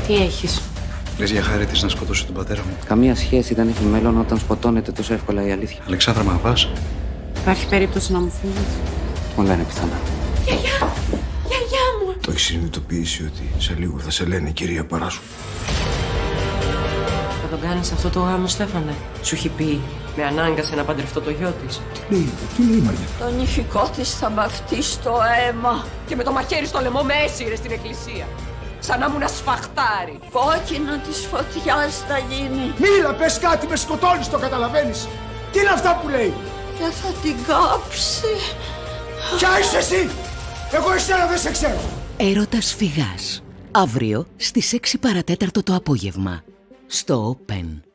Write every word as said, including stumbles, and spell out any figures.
Τι έχεις? Λες για χάρη της να σκοτώσει τον πατέρα μου? Καμία σχέση δεν έχει μέλλον όταν σκοτώνεται τόσο εύκολα η αλήθεια. Αλεξάνδρα, μ' αγαπάς? Υπάρχει περίπτωση να μου φύγεις? Όλα είναι πιθανά. Γιαγιά! Γιαγιά μου! Το έχεις συνειδητοποιήσει ότι σε λίγο θα σε λένε κυρία Παράσου? Θα τον κάνεις αυτό το γάμο, Στέφανε? Σου έχει πει, με ανάγκασε να παντρευτώ το γιο της. Τι λέει, τι λέει η Μαριά? Το νηφικό της θα βαφτεί στο αίμα. Και με το μαχαίρι στο λαιμό με έσυρε στην εκκλησία. Σαν να ήμουν σφαχτάρι. Κόκκινο της φωτιάς θα γίνει. Μίλα, πες κάτι, με σκοτώνεις, το καταλαβαίνεις? Τι είναι αυτά που λέει? Και θα την κάψει. Ποια είσαι εσύ? Εγώ εσένα δεν σε ξέρω. Έρωτας Φυγάς. Αύριο στις έξι παρατέταρτο το απόγευμα. Στο Open.